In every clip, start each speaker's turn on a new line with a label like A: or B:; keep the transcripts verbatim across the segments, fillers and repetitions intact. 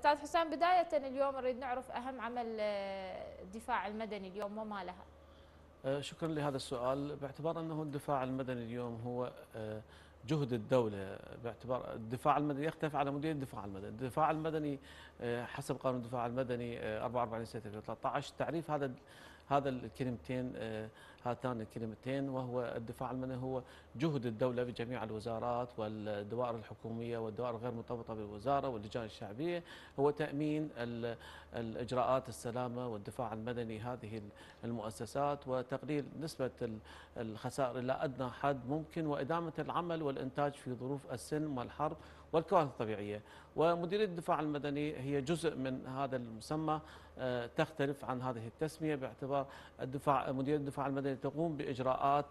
A: استاذ حسام، بدايه اليوم نريد نعرف اهم عمل الدفاع المدني اليوم وما لها.
B: شكرا لهذا السؤال. باعتبار انه الدفاع المدني اليوم هو جهد الدولة، باعتبار الدفاع المدني يختلف على مديرية الدفاع المدني. الدفاع المدني حسب قانون الدفاع المدني أربعة وأربعين سنة ألفين وثلاثة عشر تعريف هذا هذا الكلمتين، هاتان الكلمتين، وهو الدفاع المدني هو جهد الدولة بجميع الوزارات والدوائر الحكومية والدوائر غير مرتبطة بالوزارة واللجان الشعبية، هو تأمين الإجراءات السلامة والدفاع المدني هذه المؤسسات، وتقليل نسبة الخسائر إلى أدنى حد ممكن، وإدامة العمل والإنتاج في ظروف السلم والحرب والكوارث الطبيعية. ومديرية الدفاع المدني هي جزء من هذا المسمى، تختلف عن هذه التسمية باعتبار الدفاع مديرية الدفاع المدني تقوم بإجراءات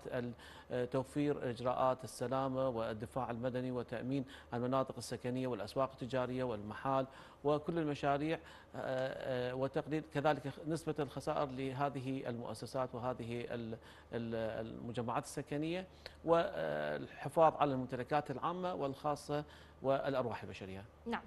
B: توفير إجراءات السلامة والدفاع المدني وتأمين المناطق السكنية والأسواق التجارية والمحال وكل المشاريع، وتقليل كذلك نسبة الخسائر لهذه المؤسسات وهذه المجمعات السكنية، والحفاظ على الممتلكات العامة والخاصة والأرواح البشرية.
A: نعم.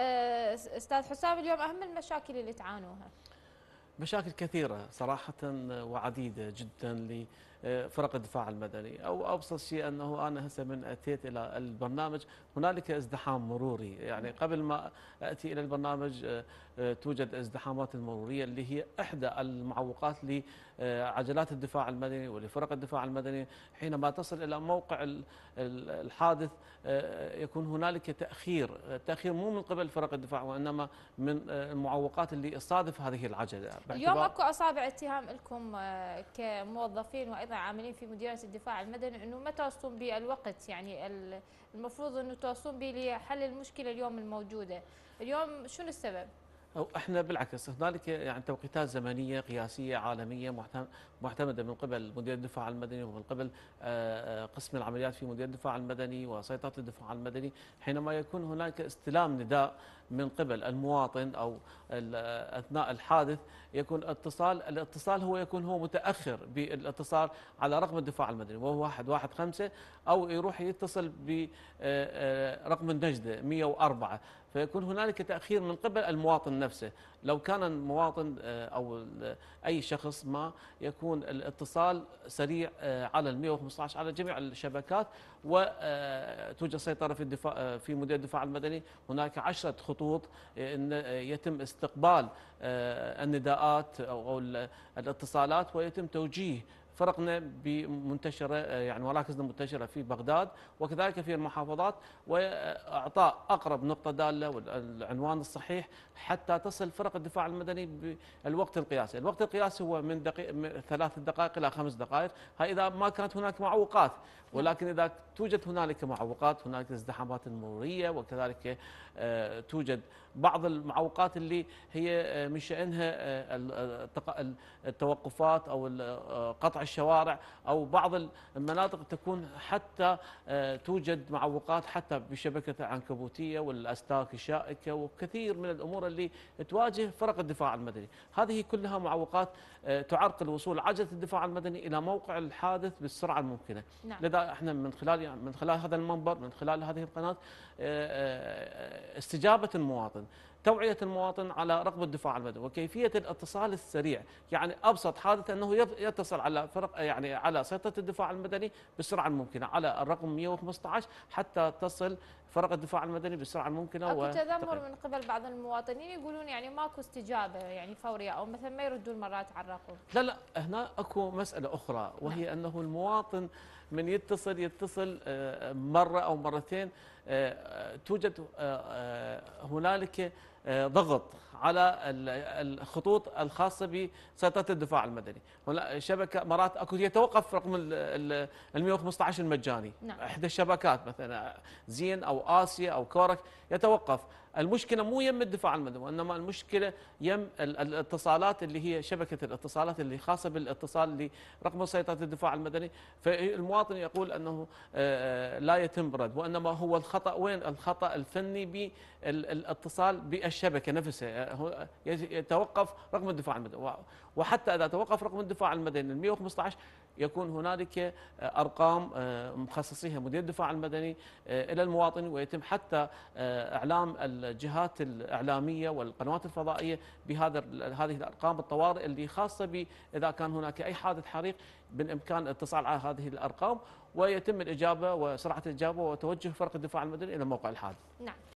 A: أستاذ حسام، اليوم أهم المشاكل اللي تعانوها؟
B: مشاكل كثيرة صراحة وعديدة جدا لفرق الدفاع المدني. أو أبسط شيء أنه أنا هسه من أتيت إلى البرنامج هنالك ازدحام مروري، يعني قبل ما أتي إلى البرنامج توجد ازدحامات المرورية اللي هي إحدى المعوقات لعجلات الدفاع المدني ولفرق الدفاع المدني. حينما تصل إلى موقع الحادث يكون هنالك تأخير، تأخير مو من قبل فرق الدفاع وإنما من المعوقات اللي تصادف هذه العجلة.
A: اليوم اكو اصابع اتهام لكم كموظفين وايضا عاملين في مديريه الدفاع المدني انه ما توصلون بالوقت، يعني المفروض انه توصلون به لحل المشكله اليوم الموجوده، اليوم شنو السبب؟
B: أو احنا بالعكس هنالك يعني توقيتات زمنيه قياسيه عالميه معتمده من قبل مدير الدفاع المدني ومن قبل قسم العمليات في مدير الدفاع المدني وسيطره الدفاع المدني. حينما يكون هناك استلام نداء من قبل المواطن او اثناء الحادث يكون اتصال، الاتصال هو يكون هو متاخر بالاتصال على رقم الدفاع المدني وهو واحد واحد خمسة، او يروح يتصل برقم النجده مئة وأربعة، فيكون هنالك تأخير من قبل المواطن نفسه. لو كان المواطن أو أي شخص ما يكون الاتصال سريع على المئة وخمسة عشر على جميع الشبكات، وتوجد سيطرة في الدفاع في مديرية الدفاع المدني. هناك عشرة خطوط يتم استقبال النداءات أو الاتصالات ويتم توجيه فرقنا بمنتشرة يعني مراكزنا منتشرة في بغداد وكذلك في المحافظات، وإعطاء أقرب نقطة دالة والعنوان الصحيح حتى تصل فرق الدفاع المدني بالوقت القياسي. الوقت القياسي هو من دقيقة ثلاث دقائق إلى خمس دقائق، هاي إذا ما كانت هناك معوقات، ولكن إذا توجد هنالك معوقات هنالك ازدحامات مرورية وكذلك توجد بعض المعوقات اللي هي من شأنها التوقفات أو قطع الشوارع، أو بعض المناطق تكون حتى توجد معوقات حتى بشبكة العنكبوتية والأستاك الشائكة وكثير من الأمور اللي تواجه فرق الدفاع المدني. هذه كلها معوقات تعرقل وصول عجلة الدفاع المدني إلى موقع الحادث بالسرعة الممكنة. نعم. لذا احنا من خلال من خلال هذا المنبر من خلال هذه القناة استجابة المواطن، توعية المواطن على رقم الدفاع المدني وكيفية الاتصال السريع. يعني أبسط حادث أنه يتصل على فرق يعني على سيطرة الدفاع المدني بالسرعة الممكنة على الرقم مئة وخمسة عشر حتى تصل فرق الدفاع المدني بالسرعة الممكنة.
A: اكو تذمر من قبل بعض المواطنين يقولون يعني ماكو استجابة يعني فورية او مثلا ما يردون مرات على الرقم.
B: لا لا هنا اكو مسألة أخرى، وهي نعم. أنه المواطن من يتصل يتصل مرة أو مرتين توجد هنالك ضغط على الخطوط الخاصة بسيطرة الدفاع المدني. شبكة مرات اكو يتوقف رقم ال مئة وخمسة عشر المجاني. نعم. احدى الشبكات مثلا زين او اسيا او كورك يتوقف. المشكلة مو يم الدفاع المدني وانما المشكلة يم الاتصالات اللي هي شبكة الاتصالات اللي خاصة بالاتصال لرقم سيطرة الدفاع المدني. فالمواطن يقول انه لا يتم رد، وانما هو الخطأ وين؟ الخطأ الفني بالاتصال الشبكه نفسها يتوقف رقم الدفاع المدني، وحتى اذا توقف رقم الدفاع المدني مئة وخمسة عشر يكون هنالك ارقام مخصصيها مدير الدفاع المدني الى المواطن، ويتم حتى اعلام الجهات الاعلاميه والقنوات الفضائيه بهذا هذه الارقام الطوارئ اللي خاصه ب اذا كان هناك اي حادث حريق بالامكان الاتصال على هذه الارقام، ويتم الاجابه وسرعه الاجابه وتوجه فرق الدفاع المدني الى موقع الحادث.
A: نعم.